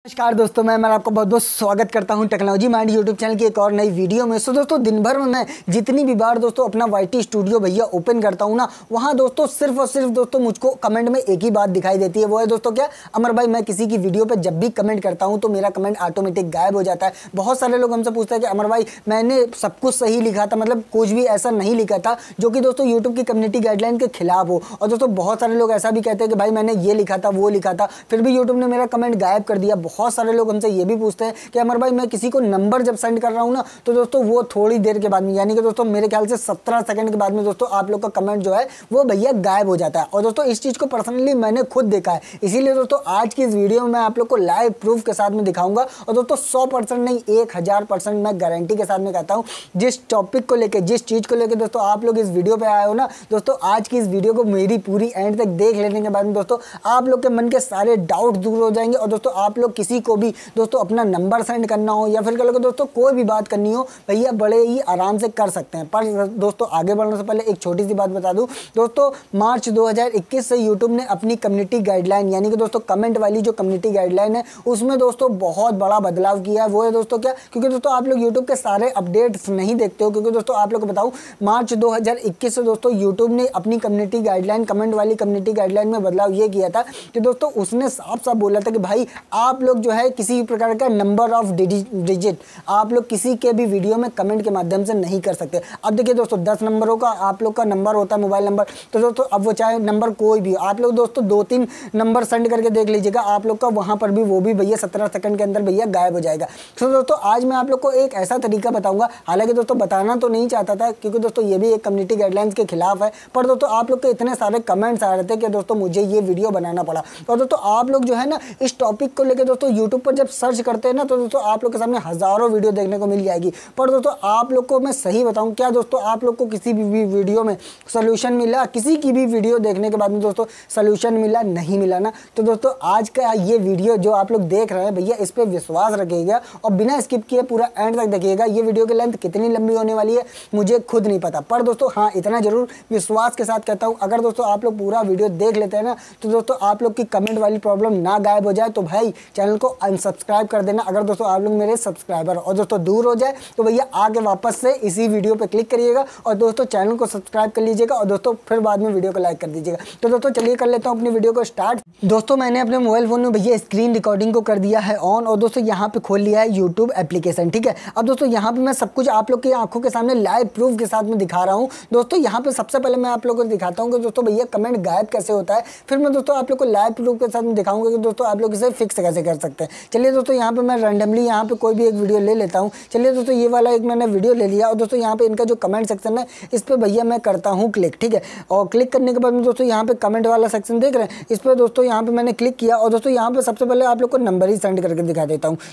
नमस्कार दोस्तों, मैं आपका बहुत बहुत स्वागत करता हूं टेक्नोलॉजी माइंड यूट्यूब चैनल की एक और नई वीडियो में। सो दोस्तों, दिन भर में मैं जितनी भी बार दोस्तों अपना वाईटी स्टूडियो भैया ओपन करता हूं ना, वहां दोस्तों सिर्फ और सिर्फ दोस्तों मुझको कमेंट में एक ही बात दिखाई देती है। वो है दोस्तों क्या, अमर भाई मैं किसी की वीडियो पर जब भी कमेंट करता हूँ तो मेरा कमेंट ऑटोमेटिक गायब हो जाता है। बहुत सारे लोग हमसे पूछते हैं कि अमर भाई मैंने सब कुछ सही लिखा था, मतलब कुछ भी ऐसा नहीं लिखा था जो कि दोस्तों यूट्यूब की कम्युनिटी गाइडलाइन के खिलाफ हो। और दोस्तों बहुत सारे लोग ऐसा भी कहते हैं कि भाई मैंने ये लिखा था वो लिखा था, फिर भी यूट्यूब ने मेरा कमेंट गायब कर दिया। बहुत सारे लोग हमसे ये भी पूछते हैं कि अमर भाई मैं किसी को नंबर जब सेंड कर रहा हूं ना, तो दोस्तों वो थोड़ी देर के बाद में, यानी कि दोस्तों मेरे ख्याल से 17 सेकंड के बाद में दोस्तों आप लोग का कमेंट जो है वो भैया गायब हो जाता है। और दोस्तों इस चीज़ को पर्सनली मैंने खुद देखा है, इसीलिए दोस्तों आज की इस वीडियो में मैं आप लोग को लाइव प्रूफ के साथ में दिखाऊंगा। और दोस्तों 100% नहीं 1000% मैं गारंटी के साथ में कहता हूँ, जिस टॉपिक को लेकर, जिस चीज़ को लेकर दोस्तों आप लोग इस वीडियो पर आए हो ना दोस्तों, आज की इस वीडियो को मेरी पूरी एंड तक देख लेने के बाद में दोस्तों आप लोग के मन के सारे डाउट दूर हो जाएंगे। और दोस्तों आप लोग किसी को भी दोस्तों अपना नंबर सेंड करना हो या फिर कह लो दोस्तों कोई भी बात करनी हो भैया बड़े ही आराम से कर सकते हैं। पर दोस्तों आगे बढ़ने से पहले एक छोटी सी बात बता दूं दोस्तों, मार्च 2021 से यूट्यूब ने अपनी कम्युनिटी गाइडलाइन, यानी कि दोस्तों कमेंट वाली जो कम्युनिटी गाइडलाइन है उसमें दोस्तों बहुत बड़ा बदलाव किया है। वो है दोस्तों क्या, क्योंकि दोस्तों आप लोग यूट्यूब के सारे अपडेट्स नहीं देखते हो, क्योंकि दोस्तों आप लोग को बताऊं मार्च 2021 से दोस्तों यूट्यूब ने अपनी कम्युनिटी गाइडलाइन, कमेंट वाली कम्युनिटी गाइडलाइन में बदलाव ये किया था कि दोस्तों उसने साफ साफ बोला था कि भाई आप लोग जो है किसी प्रकार का नंबर ऑफ डिजिट आप लोग किसी के भी वीडियो में कमेंट के माध्यम से नहीं कर सकते। अब देखिए दोस्तों 10 नंबरों का आप लोग का नंबर होता है, मोबाइल नंबर, तो दोस्तों अब वो चाहे नंबर कोई भी, आप लोग दोस्तों 2-3 नंबर सेंड करके देख लीजिएगा, आप लोग का वहां पर भी वो भी भैया 17 सेकंड के अंदर भैया गायब हो जाएगा। तो दोस्तों आज मैं आप लोग को एक ऐसा तरीका बताऊंगा, हालांकि दोस्तों बताना तो नहीं चाहता था क्योंकि दोस्तों ये भी एक कम्युनिटी गाइडलाइंस के खिलाफ है, पर दोस्तों आप लोग के इतने सारे कमेंट्स आ रहे थे कि दोस्तों मुझे ये वीडियो बनाना पड़ा। और दोस्तों आप लोग जो है ना इस टॉपिक को लेकर दोस्तों यूट्यूब पर जब सर्च करते हैं ना, तो दोस्तों आप लोग के सामने हजारों वीडियो देखने को मिल जाएगी। पर दोस्तों आप लोग को मैं सही बताऊं, क्या दोस्तों आप लोग को किसी भी वीडियो में सोल्यूशन मिला? किसी की भी वीडियो देखने के बाद में दोस्तों सोल्यूशन मिला? नहीं मिला ना। तो दोस्तों आज का ये वीडियो जो आप लोग देख रहे हैं भैया, इस पर विश्वास रखिएगा और बिना स्किप किए पूरा एंड तक देखिएगा। ये वीडियो की लेंथ कितनी लंबी होने वाली है मुझे खुद नहीं पता, पर दोस्तों हाँ इतना जरूर विश्वास के साथ कहता हूँ, अगर दोस्तों आप लोग पूरा वीडियो देख लेते हैं ना, तो दोस्तों आप लोग की कमेंट वाली प्रॉब्लम ना गायब हो जाए तो भाई चैनल को अनसब्सक्राइब कर देना, अगर दोस्तों आप लोग मेरे सब्सक्राइबर और दोस्तों दूर हो जाए तो भैया आगे वापस से इसी वीडियो पे क्लिक करिएगा और दोस्तों चैनल को सब्सक्राइब कर लीजिएगा और दोस्तों फिर बाद में वीडियो को लाइक कर दीजिएगा। तो दोस्तों चलिए कर लेता हूँ अपनी वीडियो को स्टार्ट। दोस्तों मैंने अपने मोबाइल फोन में भैया स्क्रीन रिकॉर्डिंग को कर दिया है ऑन और दोस्तों यहाँ पे खोल लिया है यूट्यूब एप्लीकेशन, ठीक है। अब दोस्तों यहाँ पे मैं सब कुछ आप लोग की आंखों के सामने लाइव प्रूफ के साथ में दिखा रहा हूँ। दोस्तों यहाँ पे सबसे पहले मैं आप लोगों को दिखाता हूँ कि दोस्तों भैया कमेंट गायब कैसे होता है, फिर मैं दोस्तों आप लोग को लाइव प्रूफ के साथ में दिखाऊंगा कि दोस्तों आप लोग इसे फिक्स कैसे कर सकते हैं। चलिए दोस्तों यहाँ पे मैं रैंडमली यहाँ पे कोई भी एक वीडियो ले लेता हूँ। चलिए दोस्तों ये वाला एक मैंने वीडियो ले लिया और दोस्तों यहाँ पे इनका जो कमेंट सेक्शन है इस पर भैया मैं करता हूँ क्लिक, ठीक है। और क्लिक करने के बाद में दोस्तों यहाँ पे कमेंट वाला सेक्शन देख रहे हैं, इस पर दोस्तों यहाँ पे मैंने क्लिक किया और दोस्तों यहाँ पे सबसे पहले आप लोग को नंबर ही सेंड करके दिखा देता हूँ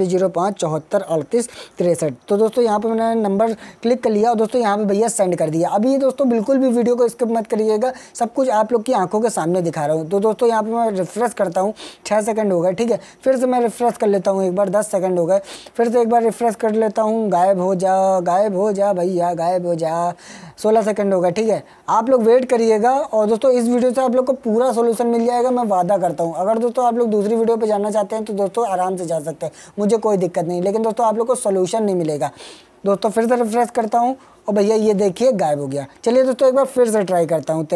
9305743863। तो दोस्तों यहाँ पे मैंने नंबर क्लिक कर लिया और दोस्तों यहाँ पे भैया सेंड कर दिया। अभी दोस्तों बिल्कुल भी वीडियो को स्किप मत करिएगा, सब कुछ आप लोग की आंखों के सामने दिखा रहा हूँ। तो दोस्तों यहाँ पे मैं रिफ्रेश करता हूँ, 6 सेकंड हो गए, ठीक है। फिर से मैं रिफ्रेश कर लेता हूँ एक बार, 10 सेकंड हो गए, फिर से एक बार रिफ्रेश कर लेता हूँ, गायब हो जा भैया गायब हो जा, 16 सेकंड हो गए, ठीक है। आप लोग वेट करिएगा और दोस्तों इस वीडियो से आप लोग को पूरा सोल्यूशन मिल जाएगा, मैं वादा करता हूँ। अगर दोस्तों आप लोग दूसरी वीडियो पे जाना चाहते हैं तो दोस्तों आराम से जा सकते हैं, मुझे कोई दिक्कत नहीं, लेकिन दोस्तों आप लोग को सोल्यूशन नहीं मिलेगा। दोस्तों फिर से रिफ्रेश करता हूँ और भैया ये देखिए गायब हो गया। चलिए दोस्तों एक बार फिर से ट्राई करता हूँ,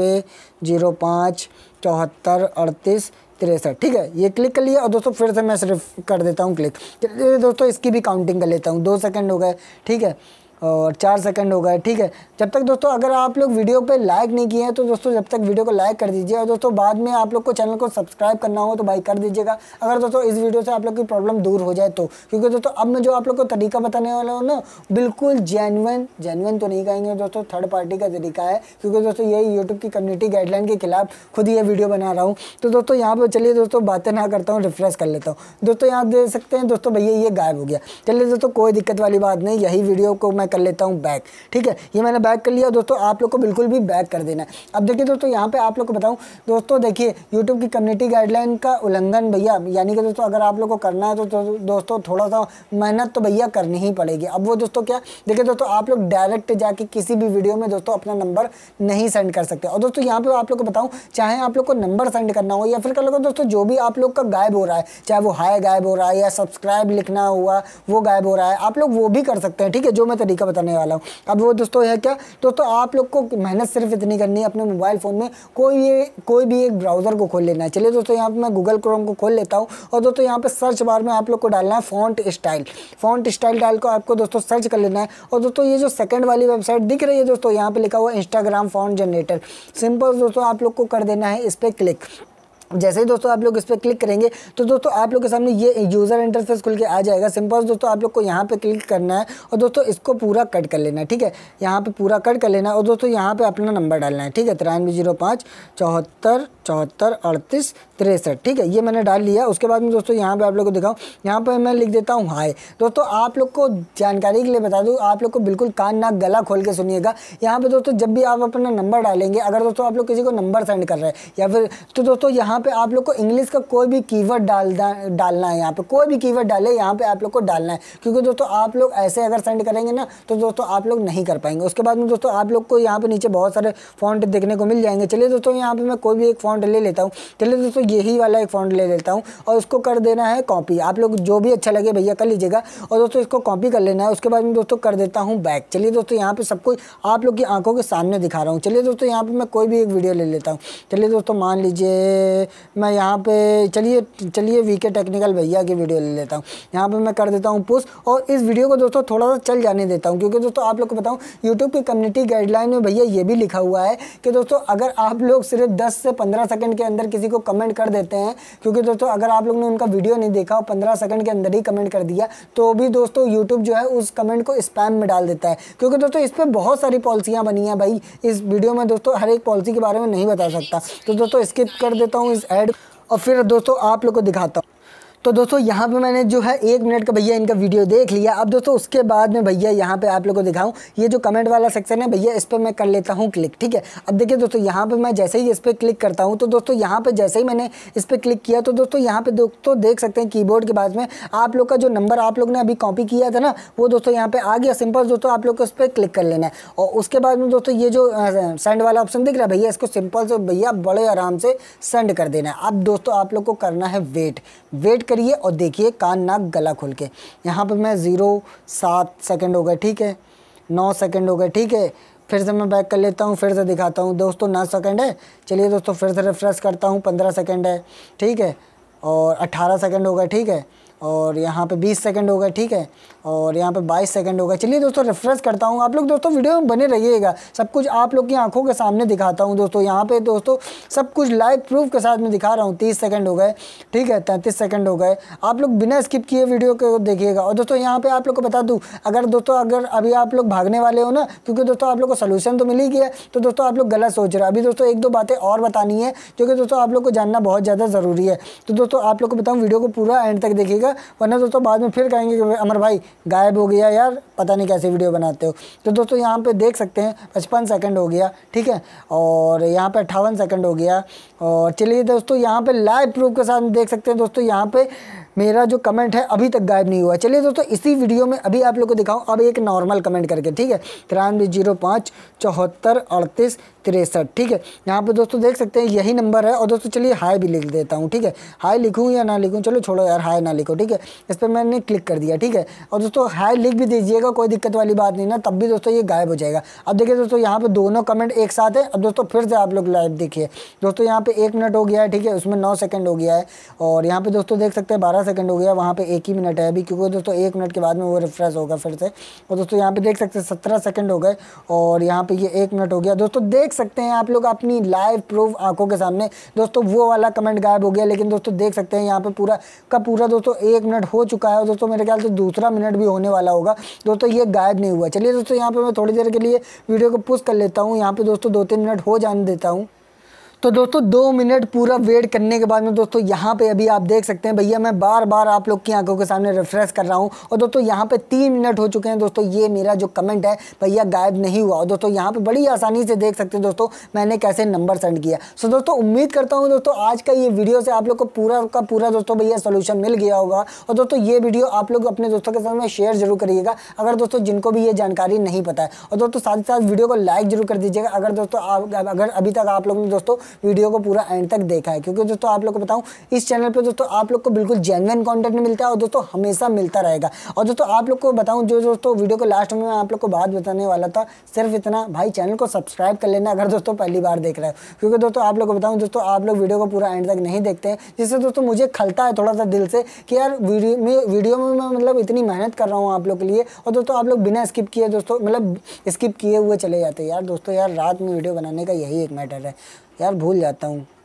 9305743863, ठीक है। ये क्लिक कर लिया और दोस्तों फिर से मैं सिर्फ कर देता हूँ क्लिक। चलिए दोस्तों इसकी भी काउंटिंग कर लेता हूँ, 2 सेकंड हो गए, ठीक है, और 4 सेकंड हो गए, ठीक है। जब तक दोस्तों अगर आप लोग वीडियो पे लाइक नहीं किए हैं तो दोस्तों जब तक वीडियो को लाइक कर दीजिए और दोस्तों बाद में आप लोग को चैनल को सब्सक्राइब करना हो तो भाई कर दीजिएगा, अगर दोस्तों इस वीडियो से आप लोग की प्रॉब्लम दूर हो जाए तो। क्योंकि दोस्तों अब मैं जो आप लोग को तरीका बताने वाला हूँ ना, बिल्कुल जेन्युइन तो नहीं कहेंगे दोस्तों, थर्ड पार्टी का तरीका है, क्योंकि दोस्तों यही यूट्यूब की कम्युनिटी गाइडलाइन के खिलाफ खुद ये वीडियो बना रहा हूँ। तो दोस्तों यहाँ पर चलिए दोस्तों बातें ना करता हूँ, रिफ्रेश कर लेता हूँ। दोस्तों यहाँ देख सकते हैं दोस्तों भैया ये गायब हो गया। चलिए दोस्तों कोई दिक्कत वाली बात नहीं, यही वीडियो को मैं मैं कर लेता हूँ बैक। ठीक है, ये मैंने बैक कर लिया दोस्तों, आप लोग को बिल्कुल भी बैक कर देना है। अब देखिए दोस्तों यहाँ पे आप लोग को बताऊँ दोस्तों, देखिए यूट्यूब की कम्युनिटी गाइडलाइन का उल्लंघन भैया, यानी कि दोस्तों अगर आप लोग को करना है तो दोस्तों थोड़ा सा मेहनत तो भैया करनी ही पड़ेगी। अब वो दोस्तों क्या, देखिए दोस्तों आप लोग डायरेक्ट जाके किसी भी वीडियो में दोस्तों अपना नंबर नहीं सेंड कर सकते। और दोस्तों यहाँ पे आप लोग को बताऊँ, चाहे आप लोग को नंबर सेंड करना हो या फिर कर लो दोस्तों जो भी आप लोग का गायब हो रहा है, चाहे वो हाय गायब हो रहा है या सब्सक्राइब लिखना हुआ वो गायब हो रहा है, आप लोग वो भी कर सकते हैं। ठीक है, जो मैं तरीका बताने वाला हूँ। अब वो दोस्तों है क्या, दोस्तों आप लोग को मेहनत सिर्फ इतनी करनी है, अपने मोबाइल फ़ोन में कोई भी एक ब्राउज़र को खोल लेना है। चलिए दोस्तों यहाँ पे मैं गूगल क्रोम को खोल लेता हूँ और दोस्तों यहाँ पे सर्च बार में आप लोग को डालना है फ़ॉन्ट स्टाइल डाल को आपको दोस्तों सर्च कर लेना है। और दोस्तों ये जो सेकंड वाली वेबसाइट दिख रही है दोस्तों, यहाँ पे लिखा हुआ है इंस्टाग्राम फ़ॉन्ट जनरेटर। सिंपल दोस्तों आप लोग को कर देना है इस पर क्लिक। जैसे ही दोस्तों आप लोग इस पर क्लिक करेंगे तो दोस्तों आप लोग के सामने ये यूज़र इंटरफेस खुल के आ जाएगा। सिंपल दोस्तों आप लोग को यहाँ पे क्लिक करना है और दोस्तों इसको पूरा कट कर लेना है। ठीक है, यहाँ पे पूरा कट कर लेना है और दोस्तों यहाँ पे अपना नंबर डालना है। ठीक है, 9305 74 74 38 63। ठीक है, ये मैंने डाल लिया। उसके बाद में दोस्तों यहाँ पे आप लोग को दिखाऊँ, यहाँ पर मैं लिख देता हूँ हाय। दोस्तों आप लोग को जानकारी के लिए बता दूँ, आप लोग को बिल्कुल कान नाक गला खोल के सुनिएगा। यहाँ पे दोस्तों जब भी आप अपना नंबर डालेंगे, अगर दोस्तों आप लोग किसी को नंबर सेंड कर रहे हैं या फिर तो दोस्तों यहाँ पे आप लोग को इंग्लिश का कोई भी कीवर्ड डालना है। यहाँ पे कोई भी कीवर्ड डाले, यहाँ पे आप लोग को डालना है, क्योंकि दोस्तों आप लोग ऐसे अगर सेंड करेंगे ना तो दोस्तों आप लोग नहीं कर पाएंगे। उसके बाद में दोस्तों आप लोग को यहाँ पे नीचे बहुत सारे फॉन्ट देखने को मिल जाएंगे। चलिए दोस्तों यहाँ पे मैं कोई भी एक फॉन्ट ले लेता हूँ। चलिए दोस्तों यही वाला एक फॉन्ट ले लेता हूँ और उसको कर देना है कॉपी। आप लोग जो भी अच्छा लगे भैया कर लीजिएगा और दोस्तों इसको कॉपी कर लेना है। उसके बाद में दोस्तों कर देता हूँ बैक। चलिए दोस्तों यहाँ पे सब कुछ आप लोग की आंखों के सामने दिखा रहा हूँ। चलिए दोस्तों यहाँ पे मैं कोई भी एक वीडियो ले लेता हूँ। चलिए दोस्तों मान लीजिए मैं यहाँ पे चलिए वीके टेक्निकल भैया की वीडियो ले लेता हूँ। यहाँ पे मैं कर देता हूँ पुश और इस वीडियो को दोस्तों थोड़ा सा चल जाने देता हूँ, क्योंकि दोस्तों आप लोग को बताऊँ यूट्यूब की कम्युनिटी गाइडलाइन में भैया ये भी लिखा हुआ है कि दोस्तों अगर आप लोग सिर्फ 10 से 15 सेकंड के अंदर किसी को कमेंट कर देते हैं, क्योंकि दोस्तों अगर आप लोग ने उनका वीडियो नहीं देखा और 15 सेकंड के अंदर ही कमेंट कर दिया तो भी दोस्तों यूट्यूब जो है उस कमेंट को स्पैम में डाल देता है। क्योंकि दोस्तों इस पर बहुत सारी पॉलिसियाँ बनी हैं भाई, इस वीडियो में दोस्तों हर एक पॉलिसी के बारे में नहीं बता सकता, तो दोस्तों स्किप कर देता हूँ इस ऐड और फिर दोस्तों आप लोग को दिखाता हूँ। तो दोस्तों यहाँ पे मैंने जो है 1 मिनट का भैया इनका वीडियो देख लिया। अब दोस्तों उसके बाद में भैया यहाँ पे आप लोगों को दिखाऊं, ये जो कमेंट वाला सेक्शन है भैया इस पर मैं कर लेता हूँ क्लिक। ठीक है, अब देखिए दोस्तों यहाँ पे मैं जैसे ही इस पर क्लिक करता हूँ तो दोस्तों यहाँ पे जैसे ही मैंने इस पर क्लिक किया तो दोस्तों यहाँ पे दोस्तों देख सकते हैं कीबोर्ड के बाद में आप लोग का जो नंबर आप लोग ने अभी कॉपी किया था ना वो दोस्तों यहाँ पे आ गया। सिंपल दोस्तों आप लोग को इस पर क्लिक कर लेना है और उसके बाद में दोस्तों ये जो सेंड वाला ऑप्शन दिख रहा है भैया, इसको सिंपल से भैया बड़े आराम से सेंड कर देना है। अब दोस्तों आप लोग को करना है वेट करिए और देखिए कान नाक गला खोल के। यहाँ पे मैं 7 सेकंड हो गए। ठीक है, 9 सेकंड हो गए। ठीक है, फिर से मैं बैक कर लेता हूँ, फिर से दिखाता हूँ दोस्तों 9 सेकंड है। चलिए दोस्तों फिर से रिफ्रेश करता हूँ, 15 सेकंड है। ठीक है, और 18 सेकंड हो गए। ठीक है, और यहाँ पे 20 सेकंड हो गए। ठीक है, और यहाँ पे 22 सेकंड हो गए। चलिए दोस्तों रिफ्रेश करता हूँ। आप लोग दोस्तों वीडियो में बने रहिएगा, सब कुछ आप लोग की आंखों के सामने दिखाता हूँ दोस्तों। यहाँ पे दोस्तों सब कुछ लाइव प्रूफ के साथ में दिखा रहा हूँ। 30 सेकंड हो गए। ठीक है, 33 सेकंड हो गए। आप लोग बिना स्किप किए वीडियो को देखिएगा। और दोस्तों यहाँ पे आप लोग को बता दूँ, अगर अभी आप लोग भागने वाले हो ना, क्योंकि दोस्तों आप लोग को सोल्यूशन तो मिल ही गया, तो दोस्तों आप लोग गलत सोच रहे हो। अभी दोस्तों 1-2 बातें और बतानी है जो कि दोस्तों आप लोग को जानना बहुत ज़्यादा ज़रूरी है। तो दोस्तों आप लोग को बताऊँ वीडियो को पूरा एंड तक देखिएगा, वरना दोस्तों बाद में फिर कहेंगे कि अमर भाई गायब हो गया यार, पता नहीं कैसे वीडियो बनाते हो। तो दोस्तों यहाँ पे देख सकते हैं 55 सेकंड हो गया। ठीक है, और यहाँ पे 58 सेकंड हो गया। और चलिए दोस्तों यहाँ पे लाइव प्रूफ के साथ देख सकते हैं दोस्तों, यहाँ पे मेरा जो कमेंट है अभी तक गायब नहीं हुआ। चलिए दोस्तों इसी वीडियो में अभी आप लोग को दिखाऊं अब एक नॉर्मल कमेंट करके। ठीक है, 9305 74 38 63। ठीक है, यहाँ पे दोस्तों देख सकते हैं यही नंबर है। और दोस्तों चलिए हाय भी लिख देता हूँ। ठीक है, हाय लिखूँ या ना लिखूँ, चलो छोड़ो यार, हाय ना लिखो। ठीक है, इस पर मैंने क्लिक कर दिया। ठीक है, और दोस्तों हाय लिख भी दीजिएगा, कोई दिक्कत वाली बात नहीं ना, तब भी दोस्तों ये गायब हो जाएगा। अब देखिए दोस्तों यहाँ पे दोनों कमेंट एक साथ है। अब दोस्तों फिर से आप लोग लाइव देखिए दोस्तों, यहाँ पे 1 मिनट हो गया है। ठीक है, उसमें 9 सेकंड हो गया है। और यहाँ पे दोस्तों देख सकते हैं 12 सेकंड हो गया, वहाँ पे 1 ही मिनट है अभी, क्योंकि दोस्तों 1 मिनट के बाद में वो रिफ्रेश होगा फिर से। और दोस्तों यहाँ पे देख सकते हैं 17 सेकंड हो गए और यहाँ पे ये 1 मिनट हो गया। दोस्तों देख सकते हैं आप लोग अपनी लाइव प्रूफ आंखों के सामने। दोस्तों वो वाला कमेंट गायब हो गया, लेकिन दोस्तों देख सकते हैं यहाँ पे पूरा का पूरा दोस्तों 1 मिनट हो चुका है। और दोस्तों मेरे ख्याल से दूसरा मिनट भी होने वाला होगा। दोस्तों ये गायब नहीं हुआ। चलिए दोस्तों यहाँ पे मैं थोड़ी देर के लिए वीडियो को पुश कर लेता हूँ। यहाँ पे दोस्तों 2-3 मिनट हो जाने देता हूँ। तो दोस्तों 2 मिनट पूरा वेट करने के बाद में दोस्तों यहाँ पे अभी आप देख सकते हैं भैया, मैं बार बार आप लोग की आंखों के सामने रिफ्रेश कर रहा हूँ और दोस्तों यहाँ पे 3 मिनट हो चुके हैं दोस्तों। ये मेरा जो कमेंट है भैया गायब नहीं हुआ और दोस्तों यहाँ पे बड़ी आसानी से देख सकते हैं दोस्तों मैंने कैसे नंबर सेंड किया। सो दोस्तों उम्मीद करता हूँ दोस्तों आज का ये वीडियो से आप लोग को पूरा का पूरा दोस्तों भैया सोल्यूशन मिल गया होगा। और दोस्तों ये वीडियो आप लोग अपने दोस्तों के साथ में शेयर जरूर करिएगा अगर दोस्तों जिनको भी ये जानकारी नहीं पता है। और दोस्तों साथ ही साथ वीडियो को लाइक जरूर कर दीजिएगा अगर दोस्तों अगर अभी तक आप लोगों ने दोस्तों वीडियो को पूरा एंड तक देखा है, क्योंकि दोस्तों आप लोग को बताऊं इस चैनल पे दोस्तों आप लोग को बिल्कुल जेन्युइन कंटेंट मिलता है और दोस्तों हमेशा मिलता रहेगा। और दोस्तों आप लोग को बताऊं जो दोस्तों वीडियो को लास्ट में मैं आप लोग को बात बताने वाला था, सिर्फ इतना भाई चैनल को सब्सक्राइब कर लेना अगर दोस्तों पहली बार देख रहे हो, क्योंकि दोस्तों आप लोग को बताऊं दोस्तों आप लोग वीडियो को पूरा एंड तक नहीं देखते हैं, जिससे दोस्तों मुझे खलता है थोड़ा सा दिल से कि यार वीडियो में मैं मतलब इतनी मेहनत कर रहा हूँ आप लोग के लिए और दोस्तों आप लोग बिना स्किप किए दोस्तों मतलब स्किप किए हुए चले जाते हैं। यार दोस्तों यार रात में वीडियो बनाने का यही एक मैटर है, यार भूल जाता हूँ।